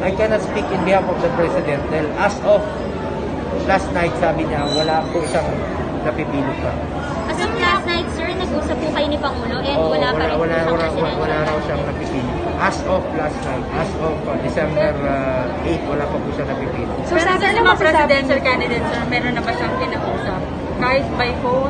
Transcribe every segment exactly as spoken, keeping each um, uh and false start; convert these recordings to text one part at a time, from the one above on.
I cannot speak in behalf of the President dahil as of last night, sabi niya, wala po isang napipili pa. As of last night, sir, nag-usap po kayo ni Pangulo and Oo, wala, pa rin wala, po wala, siyang wala, wala raw siyang napipili. As of last night, as of uh, December uh, eighth, wala pa po siyang napipili. So, sa mga presidential candidates, sir, meron na ba siyang kinausap? Kahit by phone?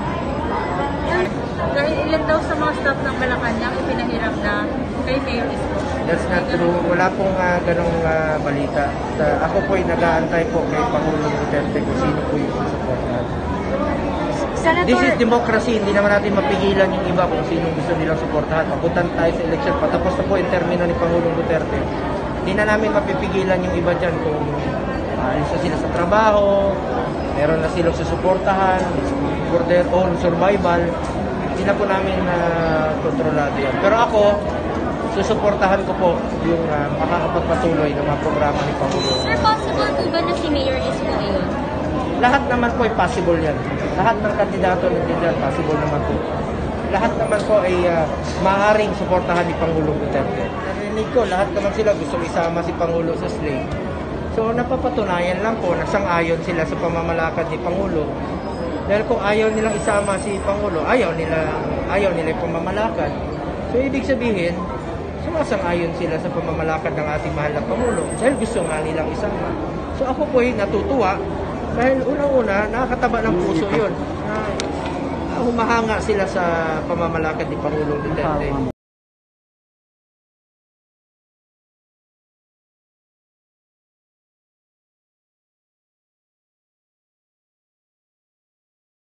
Dahil ilan daw sa mga staff ng Malacanang ipinahiram na kay Mayor Isko? That's not true. Wala pong uh, ganong uh, balita. Uh, ako po'y nag-aantay po kay Pangulong Duterte kung sino po yung supportan. This is democracy. Hindi naman natin mapigilan yung iba kung sino gusto nilang suportahan. Papuntan tayo sa election. Patapos na po yung termino ni Pangulong Duterte. Hindi na namin mapipigilan yung iba dyan kung alis uh, sila sa trabaho, meron na silang susuportahan for their own survival. Hindi na po namin uh, kontrolado yan. Pero ako, susuportahan ko po yung uh, makakapagpatuloy ng mga programa ni Pangulo. Sir, possible po ba na si Mayor Isko ngayon? Lahat naman po ay possible yan. Lahat ng kandidato nandiyan, possible naman po. Lahat naman po ay uh, maaaring suportahan ni Pangulong Duterte. Narinig ko, lahat naman sila gusto isama si Pangulo sa slate. So napapatunayan lang po na sang-ayon sila sa pamamalakad ni Pangulo. Dahil kung ayaw nilang isama si Pangulo, ayaw nila, ayaw nila yung pamamalakad. So ibig sabihin, sumasang-ayon sila sa pamamalakad ng ating mahal na Pangulo dahil gusto nga nilang isama. So ako po ay natutuwa dahil unang-una, nakakataba ng puso yun. Na humahanga sila sa pamamalakad ni Pangulong Duterte.